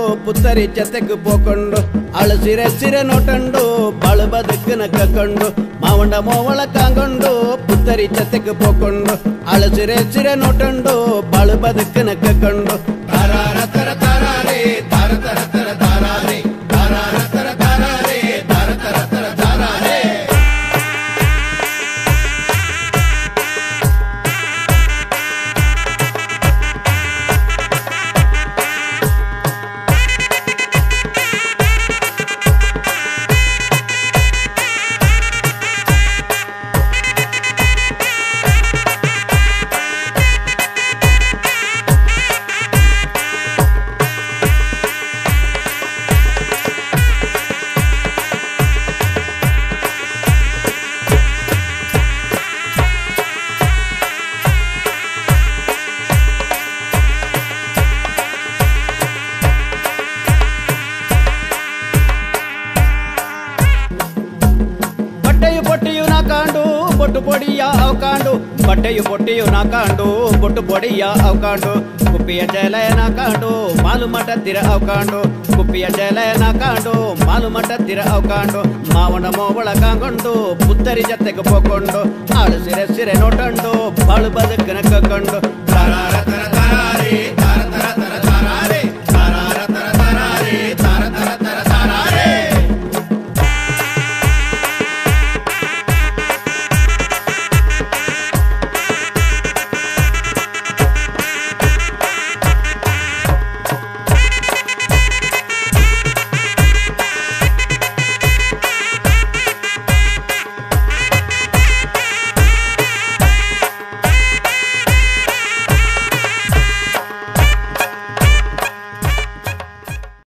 ಪುತ್ತರಿ ಜತೆಗೆ ಪೋಕೊಂಡು ಅಳು ಸಿರೆ ಸಿರೆ ನೋಟಂಡು ಬಾಳು ಬದುಕನ ಕಕೊಂಡು ಮಾವಂಡ ಮೋವಳ ಕಾಂಗೊಂಡು ಪುತ್ತರಿ ಜತೆಗೆ ಪೋಕೊಂಡು ಅಳು ಸಿರೆ ಸಿರೆ ನೋಟಂಡು ಬಾಳು ಬದುಕನ ಕಕೊಂಡು ತಾರಾರ ತರ ತಾರಾರೇ ತಾರ ತರ ತರ ತಾರಾರೇ ತಾರಾರ ತರ ತಾರಾರೇ ತಾರ ತರ ತರ ತಾರಾರೇ ಬೊಟ್ಟೆಯು ನಾಕಾಂಡು ಬೊಟ್ಟು ಬೊಡಿಯ ಅವಕಾಂಡು ಬೊಟ್ಟೆಯು ನಾಕಾಂಡು ಬೊಟ್ಟು ಬೊಡಿಯ ಅವಕಾಂಡು ಕುಪ್ಪಿಯ ಜಲಯ ನಾಕಾಂಡು ಮಾಲು ಮಠ ತಿರ ಅವಕಾಂಡು ಕುಪ್ಪಿಯ ಜಲಯ ನಾಕಾಂಡು ಮಾಲು ಮಠ ತಿರ ಅವಕಾಂಡು ಮಾವನ ಮೋವಳ ಕಾಂಗೊಂಡು ಪುತ್ತರಿ ಜತೆಗೆ ಪೋಕೊಂಡು ಆಳು ಸಿರೆ ಸಿರೆ ನೋಟಂಡು ಬಾಳು ಬದುಕನ ಕಕೊಂಡು ತಾರಾರ ತರ ತಾರಾರೇ